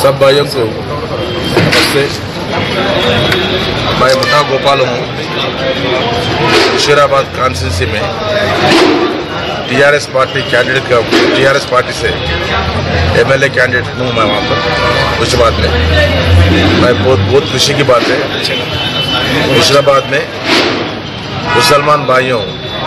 सब भाइयों को नमस्ते। मैं मुट्टा गोपाल हूँ। मुशीराबाद कॉन्स्टिट्यूंसी में टीआरएस पार्टी कैंडिडेट का टीआरएस पार्टी से एमएलए कैंडिडेट हूँ मैं वहाँ पर मुशीराबाद में। मैं बहुत खुशी की बात है, मुशीराबाद में मुसलमान भाइयों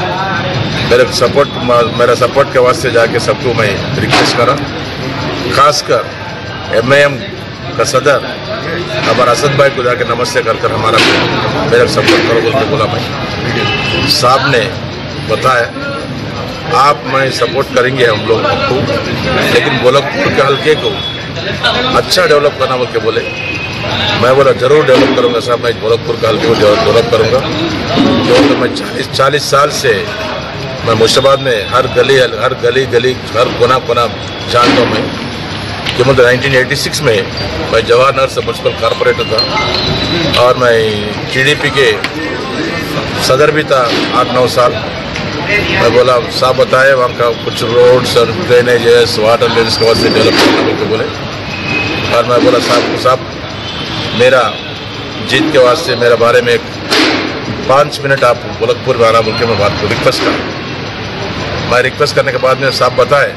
मेरा सपोर्ट के वास्ते जाके सबको मैं रिक्वेस्ट करा, खासकर एमआईएम का सदर हमारा असद भाई को जाके नमस्ते कर हमारा मेरा सपोर्ट करो बोल के बोला। मैं साहब ने बताया आप मैं सपोर्ट करेंगे हम लोग को, लेकिन गोरखपुर के हल्के को अच्छा डेवलप करना बोल के बोले। मैं बोला जरूर डेवलप करूंगा साहब, मैं गोरखपुर के हल्के को डेवलप करूंगा। क्योंकि मैं 40 साल से मैं मुशीराबाद में हर गली हर कोना जानता हूँ मैं। कि मतलब 1986 में मैं जवाहर नगर से म्यूनसिपल कॉर्पोरेटर था और मैं टीडीपी के सदर भी था 8-9 साल। मैं बोला साहब बताए वहाँ का कुछ रोड्स और ड्रेनेजेस वाटर लेन्स के वास्ते डेवलप करना बोल के बोले। और मैं बोला साहब मेरा जीत के वास्ते मेरे बारे में 5 मिनट आप गोरखपुर में आना बोल के मैं बात को रिक्वेस्ट करा। मैं रिक्वेस्ट करने के बाद में साहब बताए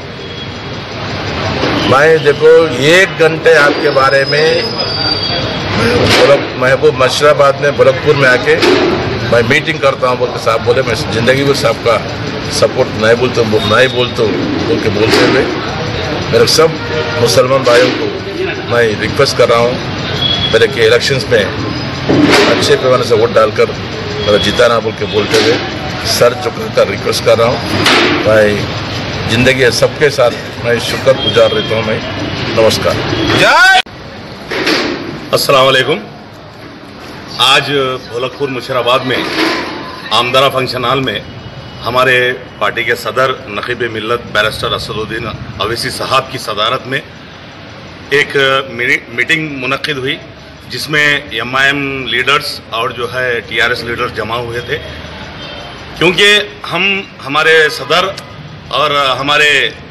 मैं देखो 1 घंटे आपके बारे में महबूब मुशीराबाद में गोरखपुर में आके मैं मीटिंग करता हूँ बोल के साहब बोले। मैं जिंदगी में साहब का सपोर्ट नहीं बोलते बोल के बोलते हुए मेरे सब मुसलमान भाइयों को मैं रिक्वेस्ट कर रहा हूँ मेरे के इलेक्शंस में अच्छे पैमाने से वोट डालकर मेरा जिताना बोल के बोलते हुए सर झुकाकर रिक्वेस्ट कर रहा हूँ। मैं जिंदगी सबके साथ मैं शुक्र गुजार रहता हूँ। मैं नमस्कार। जय अस्सलाम वालेकुम। आज गोरखपुर मुशीराबाद में आमदारा फंक्शन हॉल में हमारे पार्टी के सदर नकीब मिल्लत बैरिस्टर असदुद्दीन अवैसी साहब की सदारत में एक मीटिंग मुनक्किद हुई, जिसमें एमआईएम लीडर्स और जो है टीआरएस लीडर्स जमा हुए थे। क्योंकि हमारे सदर और हमारे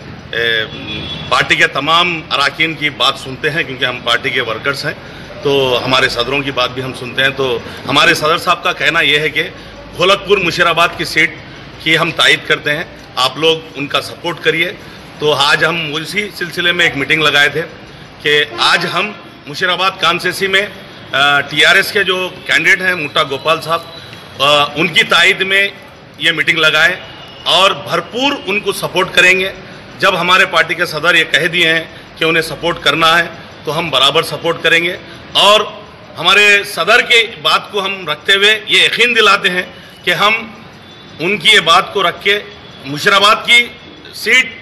पार्टी के तमाम अराकीन की बात सुनते हैं, क्योंकि हम पार्टी के वर्कर्स हैं, तो हमारे सदरों की बात भी हम सुनते हैं। तो हमारे सदर साहब का कहना यह है कि गोरखपुर मुशीराबाद की सीट की हम तायद करते हैं, आप लोग उनका सपोर्ट करिए। तो आज हम उसी सिलसिले में एक मीटिंग लगाए थे कि आज हम मुशीराबाद कॉन्स्टिट्यूंसी में टीआरएस के जो कैंडिडेट हैं मुट्टा गोपाल साहब, उनकी तायद में ये मीटिंग लगाए और भरपूर उनको सपोर्ट करेंगे। जब हमारे पार्टी के सदर ये कह दिए हैं कि उन्हें सपोर्ट करना है तो हम बराबर सपोर्ट करेंगे। और हमारे सदर के बात को हम रखते हुए ये यकीन दिलाते हैं कि हम उनकी ये बात को रख के मुशीराबाद की सीट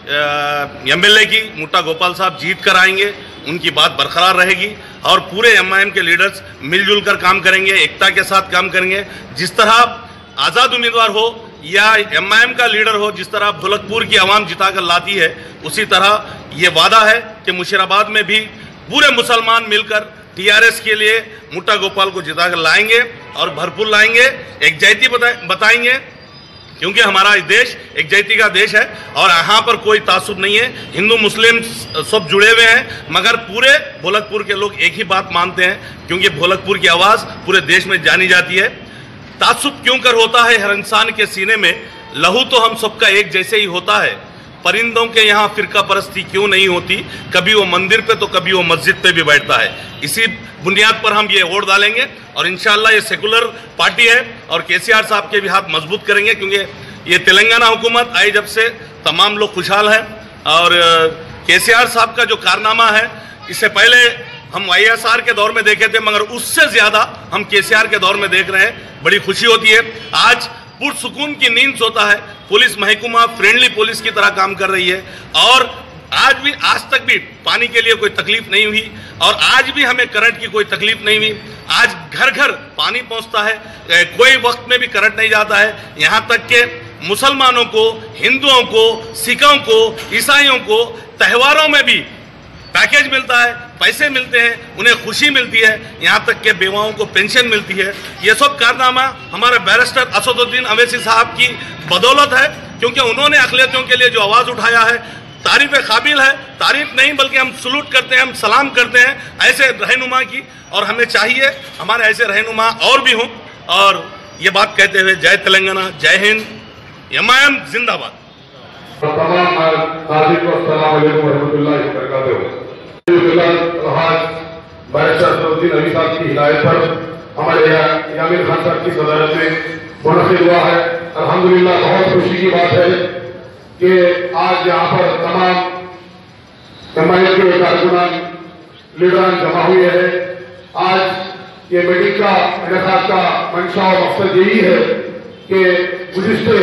एमएलए की मुट्टा गोपाल साहब जीत कर आएंगे। उनकी बात बरकरार रहेगी और पूरे एमआईएम के लीडर्स मिलजुल कर काम करेंगे, एकता के साथ काम करेंगे। जिस तरह आज़ाद उम्मीदवार हो या एमआईएम का लीडर हो, जिस तरह गोरखपुर की आवाम जिताकर लाती है, उसी तरह ये वादा है कि मुशीराबाद में भी पूरे मुसलमान मिलकर टीआरएस के लिए मुट्टा गोपाल को जिताकर लाएंगे और भरपूर लाएंगे, एकजुटता बताएंगे। क्योंकि हमारा देश एकजुटता का देश है और यहाँ पर कोई तासुब नहीं है, हिंदू मुस्लिम सब जुड़े हुए हैं, मगर पूरे गोरखपुर के लोग एक ही बात मानते हैं, क्योंकि गोरखपुर की आवाज़ पूरे देश में जानी जाती है। तासुब क्यों कर होता है हर इंसान के सीने में, लहू तो हम सबका एक जैसे ही होता है। परिंदों के यहाँ फिरका परस्ती क्यों नहीं होती, कभी वो मंदिर पे तो कभी वो मस्जिद पे भी बैठता है। इसी बुनियाद पर हम ये वोट डालेंगे और इंशाल्लाह ये सेकुलर पार्टी है और केसीआर साहब के भी हाथ मजबूत करेंगे। क्योंकि ये तेलंगाना हुकूमत आई जब से तमाम लोग खुशहाल हैं और केसीआर साहब का जो कारनामा है, इससे पहले हम वाईएसआर के दौर में देखे थे, मगर उससे ज्यादा हम केसीआर के दौर में देख रहे हैं। बड़ी खुशी होती है। आज पुरसुकून की नींद सोता है, पुलिस महकमा फ्रेंडली पुलिस की तरह काम कर रही है और आज तक भी पानी के लिए कोई तकलीफ नहीं हुई और आज भी हमें करंट की कोई तकलीफ नहीं हुई। आज घर घर पानी पहुंचता है, कोई वक्त में भी करंट नहीं जाता है। यहाँ तक के मुसलमानों को, हिंदुओं को, सिखों को, ईसाइयों को त्योहारों में भी पैकेज मिलता है, पैसे मिलते हैं, उन्हें खुशी मिलती है। यहाँ तक के बेवाओं को पेंशन मिलती है। ये सब कारनामा हमारे बैरिस्टर असदुद्दीन अवैसी साहब की बदौलत है, क्योंकि उन्होंने अक़लियतों के लिए जो आवाज़ उठाया है, तारीफ काबिल है, तारीफ नहीं बल्कि हम सलूट करते हैं, हम सलाम करते हैं ऐसे रहनुमा की। और हमें चाहिए हमारे ऐसे रहनुमा और भी हों। और ये बात कहते हुए जय तेलंगाना, जय हिंद, एमआईएम जिंदाबाद। अली साहब की हिदायत पर हमारे यामिन खान साहब की सदारत में मुनक़िद हुआ है। अल्हम्दुलिल्लाह, बहुत खुशी की बात है कि आज यहाँ पर तमाम एमआईएम के कारकुनान लीडरान जमा हुए हैं। आज ये मीटिंग का इनेकाद का मंशा और मकसद यही है कि गुज़िश्ते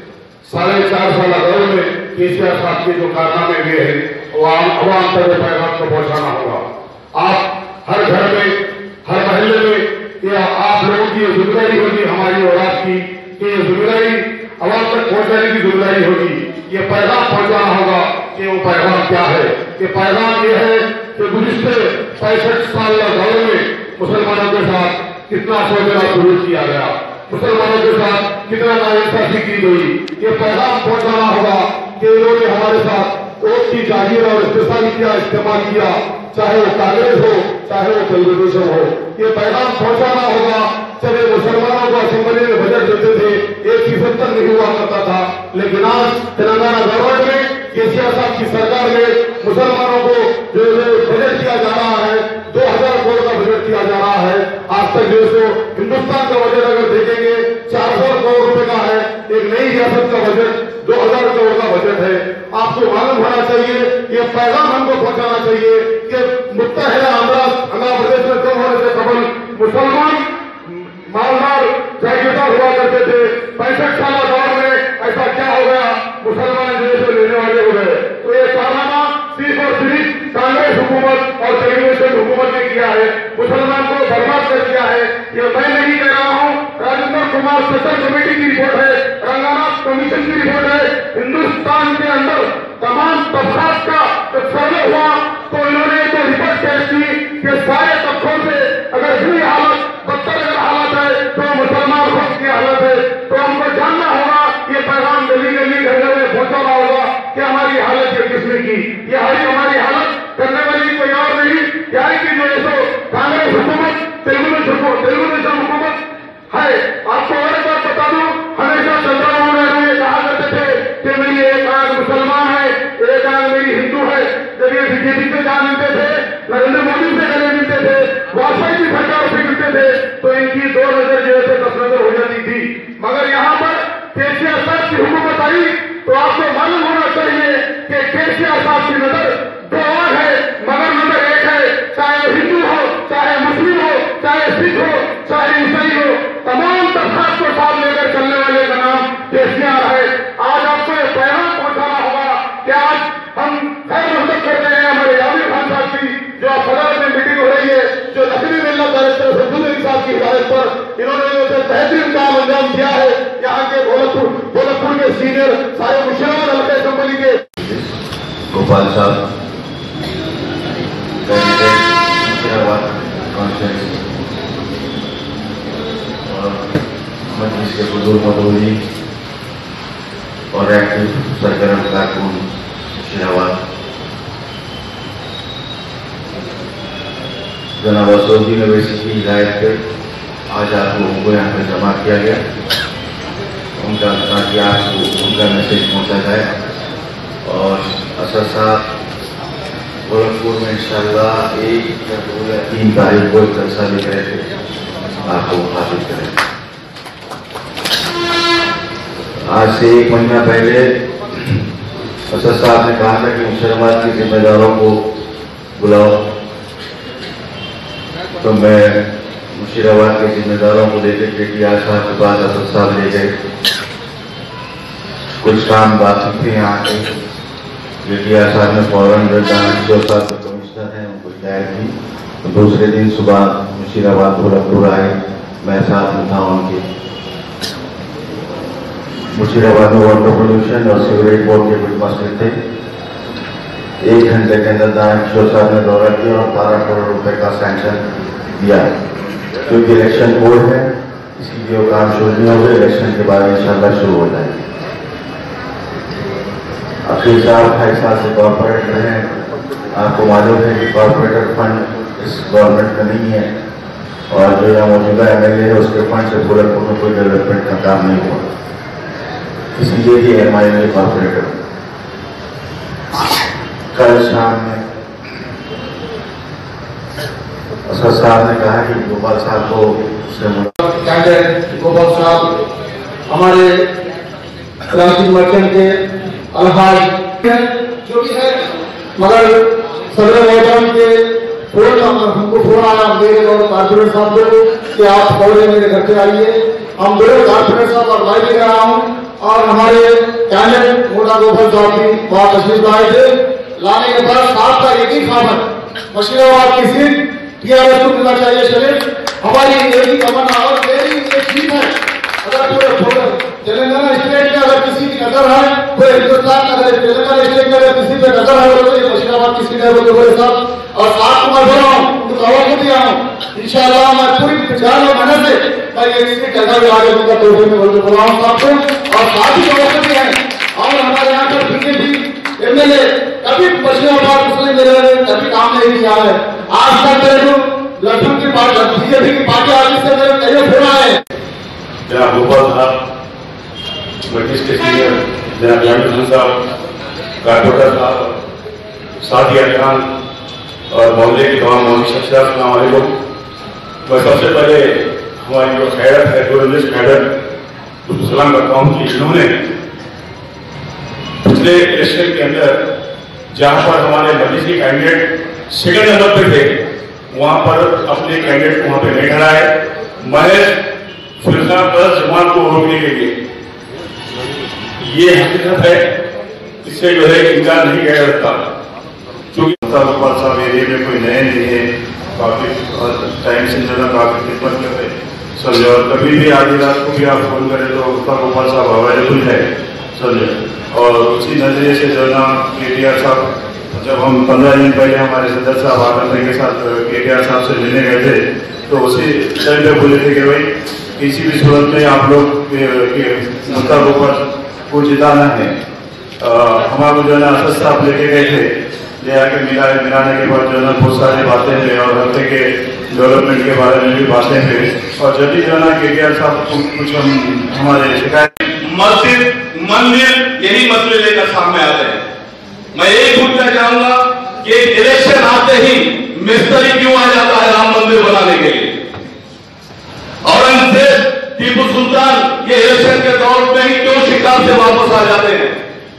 4.5 साल दौर में केसीआर साहब के जो कारनामे हुए हैं वो आवाम तक पैगाम को पहुंचाना होगा। आप हर घर में, हर महल्ले में ये आप लोगों की ये जिम्मेदारी होगी, हमारी औलाद की, कि ये जिम्मेदारी आवाम तक पहुंचाने की जिम्मेदारी होगी। ये पैगाम पहुंचाना होगा कि वो पैगाम क्या है। कि पैगाम ये है कि गुज़िश्ते 65 साल दौर में मुसलमानों के साथ कितना सोचना शुरू किया गया, मुसलमानों के साथ कितना नाइंसाफी की गई। ये पैगाम पहुंचाना होगा कि इन्होंने हमारे साथ वोट की जागीर और इस्तेमाल किया, चाहे वो कांग्रेस हो चाहे वो तेलुगुदेशम हो। ये पैगाम पहुंचाना होगा। चले मुसलमानों को असेंबली में बजट देते थे, 1% तक नहीं हुआ करता था, लेकिन आज तेलंगाना गवर्नमेंट में केसीआर साहब की सरकार में मुसलमानों को जो बजट दिया जा रहा है, 2000 करोड़ का बजट दिया जा रहा है। आज तक जो हिंदुस्तान का बजट अगर देखेंगे 400 करोड़ रुपए का है। एक नई रियासत का बजट 2000 करोड़ का बजट है। आपको मालूम होना चाहिए, ये पैगाम हमको पहुंचाना चाहिए कि मुत्तहिदा आंध्र प्रदेश में कम होने से कबल मुसलमान मालदार जागीरदार हुआ करते थे। 65 साल दौर में ऐसा क्या हो गया, मुसलमान देश में लेने वाले हो गए। तो ये कारनामा सिर्फ और सिर्फ कांग्रेस हुकूमत और तेलुगुदेशम हुकूमत ने किया है, मुसलमान को बर्बाद कर दिया है। ये मैं नहीं कह रहा हूँ, राजेंद्र कुमार सेंट्रल कमेटी की रिपोर्ट है, रंगानाथ कमीशन की रिपोर्ट है। हिंदुस्तान के अंदर तमाम तबकात का जब सर्वे हुआ तो इन्होंने तो रिपोर्ट पेश की कि सारे तबकों से अगर बुरी हालत, बदतर अगर हालत है तो मुसलमान खुद की हालत है। तो हमको जानना होगा, ये पैगाम गली गली घर घर में पहुंचाना होगा कि हमारी हालत ये किसने की। ये हमारी हालत करने वाली कोई और नहीं, यानी कि जो कांग्रेस हुकूमत, तेलुगुदेशम हुकूमत है। आपको और एक बात बता दूं, हमेशा चंद्रबाबू नायडू ये कहा करते थे कि मेरी एक आंख मुसलमान है, एक आंख मेरी हिंदू है। जब ये बीजेपी से जा मिलते थे, नरेंद्र मोदी से गले मिलते थे, वाजपेयी की सरकार से मिलते थे, तो इनकी 2 नजर जो है 10 नजर हो जाती थी। मगर यहाँ पर केसीआर साहब की हुकूमत आई तो आपको मालूम होना चाहिए कि केसीआर साहब की नजर 2 और है, मगर नजर एक है। चाहे हिंदू हो, चाहे मुस्लिम हो, चाहे सिख हो, चाहे ईसाई हो, तमाम तबकात को साथ लेकर चलने वाले का नाम केसीआर है। आज आपको ये पैगाम पहुंचाना होगा कि आज हम खैर मदद करते हैं हमारे यामिन खान साहब की, जो सदर में मीटिंग हो रही है, जो लखनऊ मिलना डायरेक्टर अली साहब की हिदायत पर इन्होंने जो बेहतरीन काम अंजाम दिया है। यहाँ के गोलकपुर के सीनियर सारे मुशीराबाद हल्का असेंबली के गोपाल साहब, मुशीराबाद कॉन्फ्रेंस और मजलिस के बुजुर्ग मदोली और एक्टिव सरगर्म कारकुन मुशीराबाद, जनाब असोदी यूनिवर्सिटी की हिदायत पर आज आप लोगों को यहाँ पर जमा किया गया, उनका ताकि आपको उनका मैसेज पहुँचा जाए। और असद साहब गोरखपुर में इंशाअल्लाह 1 या 3 तारीख को जलसा लिख रहे थे, आपको हासिल करें। आज से 1 महीना पहले असद साहब ने कहा था कि मुसलमान के जिम्मेदारों को बुलाओ, तो मैं मुशीराबाद के जिम्मेदारों को लेकर केटीआर साहब के बाद असद साहब ले गए। कुछ काम बाकी थे यहाँ के, केटीआर साहब ने फौरन जो साहब कमिश्नर हैं उनको हिदायत दी, तो दूसरे दिन सुबह मुशीराबाद गोरखपुर आए, मैं साथ में था उनके। मुशीराबाद में वाटर पोल्यूशन और सीवरेज बोर्ड के कुछ मसले थे। 1 घंटे के अंदर दानिश साहब ने दौरा किया और 12 करोड़ रुपए का सैंक्शन दिया। क्योंकि इलेक्शन कोड है, इसकी जो काम शुरू नहीं हो गए, इलेक्शन के बाद इंशाल्लाह शुरू हो जाएंगे। अखिल साहब 2.5 साल से कॉर्पोरेटर हैं। आपको मालूम है कि कॉर्पोरेटर फंड इस गवर्नमेंट का नहीं है, और जो यहाँ मौजूदा MLA है उसके फंड से गोरखपुर में कोई डेवलपमेंट का काम नहीं हुआ, इसलिए ही MILA कॉर्पोरेटर। कल शाम में असद साहब ने कहा कि गोपाल साहब को कैंडिडेट गोपाल साहब हमारे राष्ट्रीय मर्चेंट के अलहाज जो भी है, मगर सदर मैदान के हमको फोन आया मेरे और कॉर्पोरेटर साहब को कि आप पौधे मेरे घर पे आइए। हम दोनों कॉर्पोरेटर साहब और भाई लेकर आया हूँ, और हमारे कैंडिडेट मोटा गोपाल साहब भी बहुत तशरीफ लाए थे। लाने के बाद साहब का एक ही खामन मशीराबाद की सीट TRS को मिलना चाहिए। शरीफ हमारी एक ही तमन्ना, और मेरी ये ठीक है, अगर पूरे तेलंगाना स्टेट में अगर किसी की नजर है, पूरे हिंदुस्तान में अगर तेलंगाना स्टेट में अगर किसी पे नजर है तो ये मशीराबाद की सीट है बोले साहब। और साथ में मैं बोल रहा हूँ, तो खबर को दिया हूँ, इंशाअल्लाह मैं पूरी जान और मेहनत से मैं ये सीट कैसा भी आगे दूंगा तो मैं बोला हूँ साहब को। और साथ ही खबर भी है, और हमारे यहाँ पर BJP MLA कभी मशीराबाद मुस्लिम मेले में कभी काम नहीं किया है। आज तक मेरे को लखनऊ की पार्टी BJP की पार्टी आगे से मेरे कई फोन आए। जनाब गोपाल साहब, मजलिस के सीनियर जनाब यामिन साहब, कॉर्पोरेटर साहब, सादिया खान और मोहल्ले की तमाम मोहल्ली शख्सियात, अस्सलाम वालेकुम। मैं सबसे पहले हमारी जो कैडर है, टूरिस्ट कैडर, उसको सलाम करता हूँ कि इन्होंने पिछले इलेक्शन के अंदर जहाँ पर हमारे मजलिस के कैंडिडेट सेकंड नंबर पे थे, वहाँ पर अपने कैंडिडेट को वहाँ पे नहीं खड़ाए, महज फिरका प्लस जमात को रोकने के लिए। ये हकीकत है, इससे जो है इनकार नहीं किया जा सकता। क्योंकि गोपाल साहब एरिया में कोई नए नहीं है, काफी टाइम से जो है काफी खिदमत कर रहे समझे, और कभी भी आधी रात को भी आप फोन करें तो गोपाल साहब अवेलेबल है समझे। और उसी नजरिए से जो ना KTR साहब, जब हम 15 दिन पहले हमारे सदर साहब आकर के साथ KTR साहब से मिलने गए थे, तो उसी टाइम पे बोले थे कि भाई किसी भी सूरत में आप लोग मुद्दा गोपाल को जिताना है। हमारे जो है ना असद साहब लेके गए थे, ले आके मिलाने के बाद जो है ना बहुत सारी बातें हैं, और हफ्ते के डेवलपमेंट के बारे में भी बातें हैं। और जब भी जो है ना KTR साहब कुछ हम हमारे शिकायत मस्जिद मंदिर यही मसले लेकर सामने आते हैं। मैं यही पूछना चाहूंगा कि इलेक्शन आते ही मिस्त्री क्यों आ जाता है राम मंदिर बनाने के लिए? औरंगजेब, टीपू सुल्तान ये इलेक्शन के दौर में ही क्यों शिकार से वापस आ जाते हैं?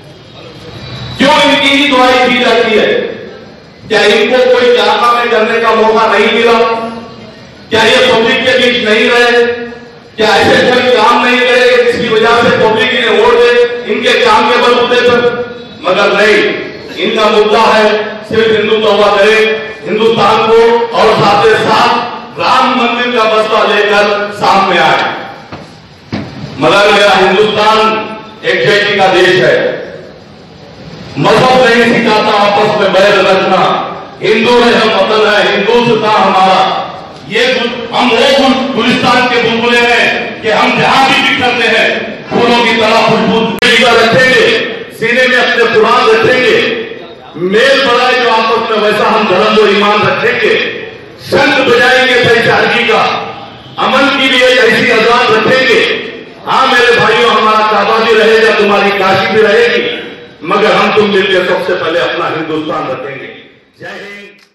क्यों इनकी ही दुआई की जाती है? क्या इनको कोई कारनामे करने का मौका नहीं मिला? क्या ये पब्लिक के बीच नहीं रहे? क्या ऐसे कोई काम नहीं करे जिसकी वजह से पब्लिक इन्हें वोट दे इनके काम के बलबूते पर? मगर नहीं, इनका मुद्दा है सिर्फ हिंदू तौबा करे हिंदुस्तान को, और साथ ही साथ राम मंदिर का मसला लेकर सामने आए। मगर मेरा हिंदुस्तान एक जैसी का देश है, मजहब नहीं सिखाता आपस में बैर रखना। हिंदू है हम, वतन है हिंदुस्तान हमारा। ये हम वो गुलिस्तान के बुलबुले हैं कि हम जहां भी बिखरते हैं फूलों की तरह खुशबू रखेंगे, सीने में अपने कुरान रखेंगे, मेल बढ़ाए जो आपस में वैसा हम धर्म और ईमान रखेंगे, शंख बजाएंगे भाईचारगी का, अमन की भी एक ऐसी अजान रखेंगे। हाँ मेरे भाइयों, हमारा काबा भी रहेगा, तुम्हारी काशी भी रहेगी, मगर हम तुम मिलकर सबसे पहले अपना हिंदुस्तान रखेंगे। जय हिंद।